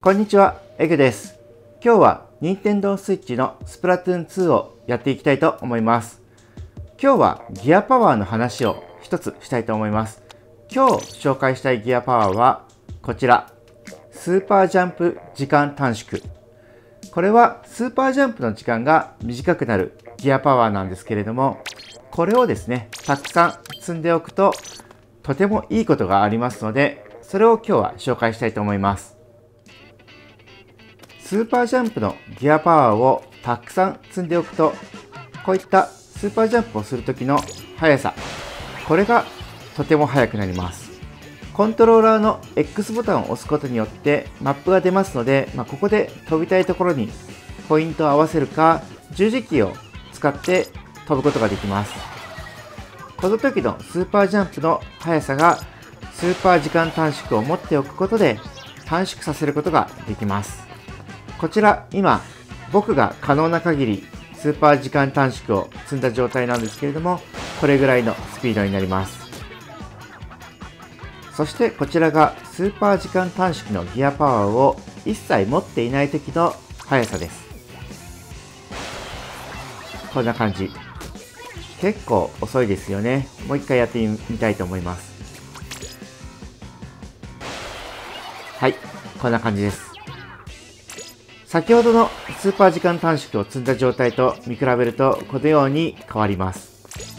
こんにちは、エグです。今日は Nintendo Switch のスプラトゥーン2をやっていきたいと思います。今日はギアパワーの話を一つしたいと思います。今日紹介したいギアパワーはこちら、スーパージャンプ時間短縮。これはスーパージャンプの時間が短くなるギアパワーなんですけれども、これをですね、たくさん積んでおくととてもいいことがありますので、それを今日は紹介したいと思います。スーパージャンプのギアパワーをたくさん積んでおくと、こういったスーパージャンプをするときの速さ、これがとても速くなります。コントローラーの X ボタンを押すことによってマップが出ますので、ここで飛びたいところにポイントを合わせるか、十字キーを使って飛ぶことができます。この時のスーパージャンプの速さがスーパー時間短縮を持っておくことで短縮させることができます。こちら今僕が可能な限りスーパー時間短縮を積んだ状態なんですけれども、これぐらいのスピードになります。そしてこちらがスーパー時間短縮のギアパワーを一切持っていない時の速さです。こんな感じ。結構遅いですよね。もう一回やってみたいと思います。はい、こんな感じです。先ほどのスーパー時間短縮を積んだ状態と見比べるとこのように変わります。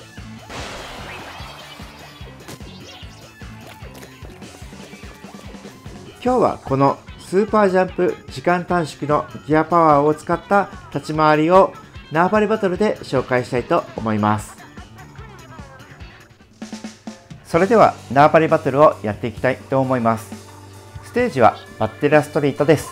今日はこのスーパージャンプ時間短縮のギアパワーを使った立ち回りを縄張りバトルで紹介したいと思います。それでは縄張りバトルをやっていきたいと思います。ステージはバッテリアストリートです。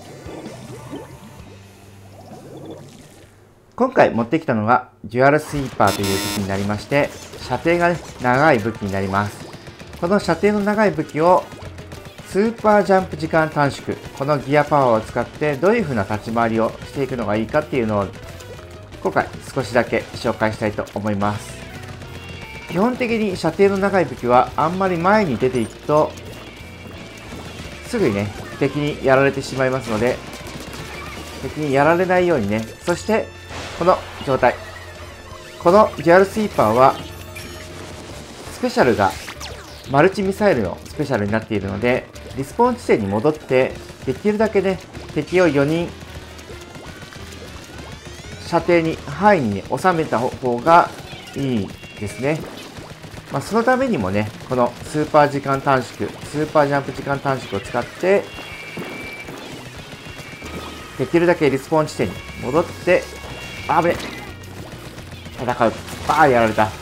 今回持ってきたのがデュアルスイーパーという武器になりまして、射程が、長い武器になります。この射程の長い武器をスーパージャンプ時間短縮、このギアパワーを使ってどういう風な立ち回りをしていくのがいいかっていうのを今回少しだけ紹介したいと思います。基本的に射程の長い武器はあんまり前に出ていくとすぐにね、敵にやられてしまいますので、敵にやられないようにね、そしてこの状態、このデュアルスイーパーはスペシャルがマルチミサイルのスペシャルになっているので、リスポーン地点に戻ってできるだけね、敵を4人射程に範囲に、収めた方がいいですね。そのためにもね、このスーパー時間短縮、スーパージャンプ時間短縮を使ってできるだけリスポーン地点に戻って、あぶね、戦う。やられた。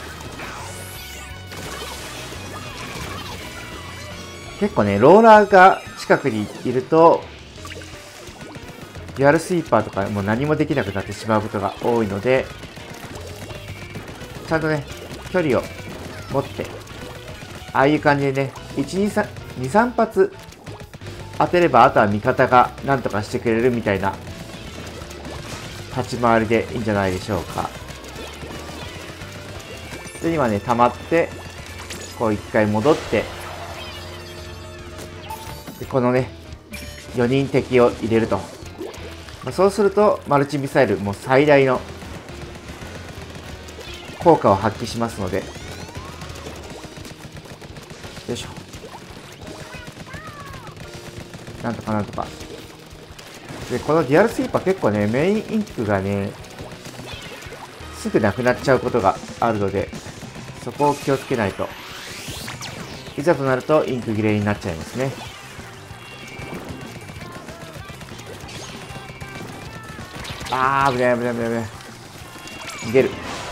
結構ね、ローラーが近くにいるとデュアルスイーパーとかもう何もできなくなってしまうことが多いので、ちゃんとね、距離を持って、ああいう感じでね、1、2、3発当てれば、あとは味方が何とかしてくれるみたいな立ち回りでいいんじゃないでしょうか。で、今ね、溜まって、こう一回戻って、でこのね、4人敵を入れると。そうすると、マルチミサイル、もう最大の効果を発揮しますので、よいしょ。なんとかなんとか。で、このデュアルスイーパー結構ね、メインインクがね、すぐなくなっちゃうことがあるので、そこを気をつけないと。いざとなるとインク切れになっちゃいますね。危ない危ない危ない危ない。逃げる。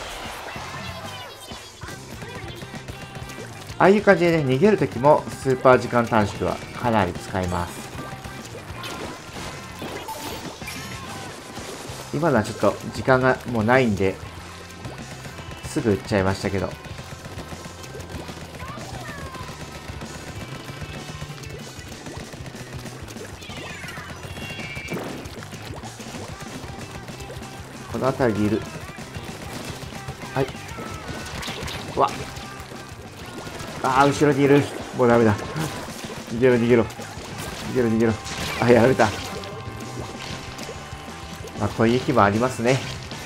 ああいう感じでね、逃げるときもスーパー時間短縮はかなり使います。今のはちょっと時間がもうないんで、すぐ撃っちゃいましたけど。この辺りにいる。はい。後ろにいる。もうダメだ。逃げろ逃げろ。逃げろ逃げろ。 あ、やられた。まあ、こういう日もありますね。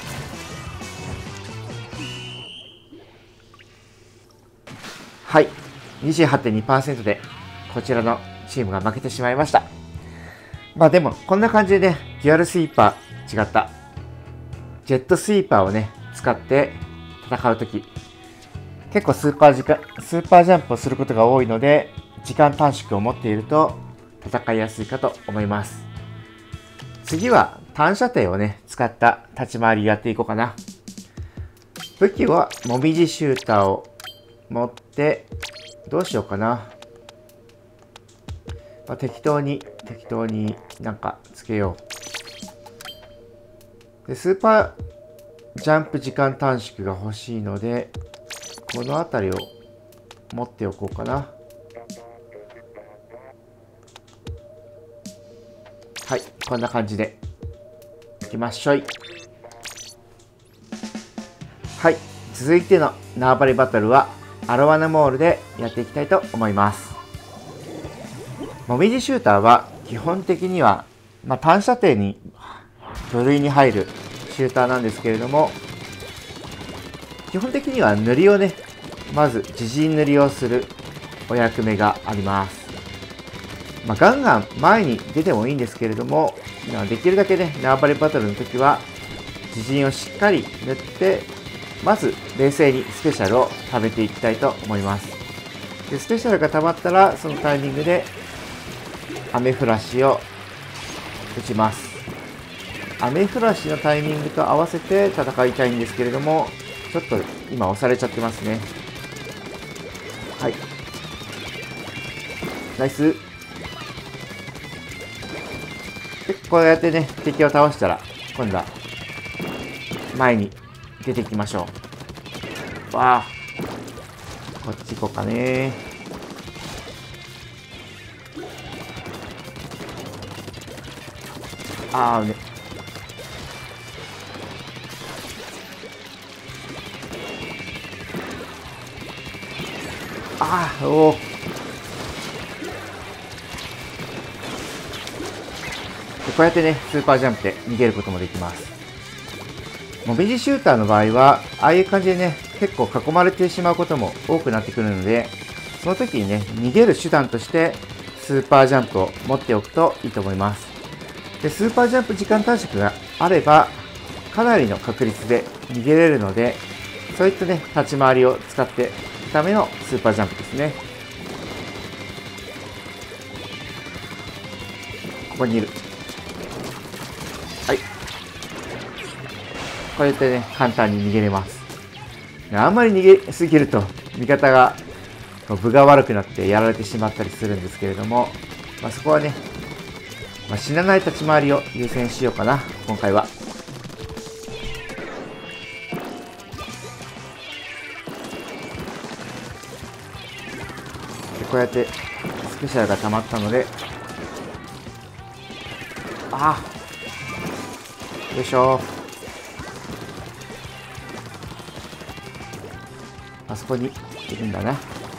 はい。28.2% で、こちらのチームが負けてしまいました。まあでも、こんな感じでね、デュアルスイーパー、違った。ジェットスイーパーをね、使って戦うとき、結構スーパージャンプをすることが多いので、時間短縮を持っていると戦いやすいかと思います。次は短射程をね、使った立ち回りやっていこうかな。武器はもみじシューターを持って、どうしようかな。まあ、適当になんかつけよう。で、スーパージャンプ時間短縮が欲しいので、この辺りを持っておこうかな。はい、こんな感じでいきましょい。はい、続いての縄張りバトルはアロワナモールでやっていきたいと思います。もみじシューターは基本的には、短射程に部類に入るシューターなんですけれども、基本的には塗りをね、まず自陣塗りをするお役目があります。ガンガン前に出てもいいんですけれども、できるだけね、縄張りバトルの時は自陣をしっかり塗って、まず冷静にスペシャルを貯めていきたいと思います。でスペシャルが溜まったら、そのタイミングで雨フラッシュを打ちます。雨フラッシュのタイミングと合わせて戦いたいんですけれども、ちょっと今押されちゃってますね。はい。ナイス。で、こうやってね、敵を倒したら、今度は前に出ていきましょう。わあ。こっち行こうかね。あーね。ああ、おお。こうやってね、スーパージャンプで逃げることもできます。もみじシューターの場合は、ああいう感じでね、結構囲まれてしまうことも多くなってくるので、その時にね、逃げる手段として、スーパージャンプを持っておくといいと思います。で、スーパージャンプ時間短縮があれば、かなりの確率で逃げれるので、そういったね、立ち回りを使っていくためのスーパージャンプですね。ここにいる。はい。こうやってね、簡単に逃げれます。あんまり逃げすぎると、味方が分が悪くなってやられてしまったりするんですけれども、そこはね、死なない立ち回りを優先しようかな、今回は。でこうやってスペシャルが溜まったので、ああ、よいしょ。あそこにいるんだな。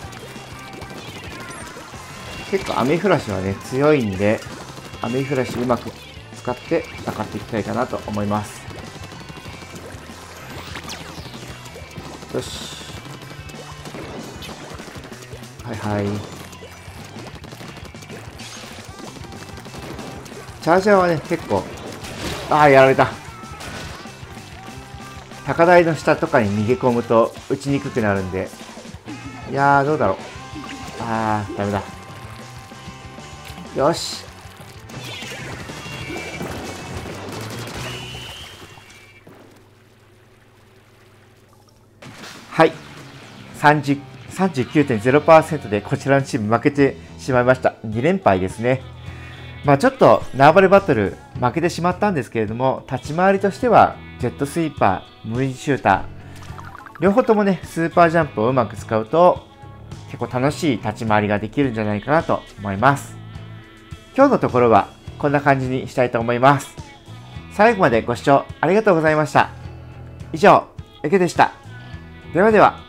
結構雨フラッシュはね、強いんで、雨フラッシュうまく使って戦っていきたいかなと思います。よし。はいはい。チャージャーはね、結構、ああ、やられた。高台の下とかに逃げ込むと打ちにくくなるんで、いやー、どうだろう。あー、ダメだ。よし。はい。39.0% でこちらのチーム負けてしまいました。2連敗ですね。ちょっと縄張りバトル負けてしまったんですけれども、立ち回りとしてはジェットスイーパー、無理シューター、両方ともね、スーパージャンプをうまく使うと結構楽しい立ち回りができるんじゃないかなと思います。今日のところはこんな感じにしたいと思います。最後までご視聴ありがとうございました。以上、エケでした。ではでは。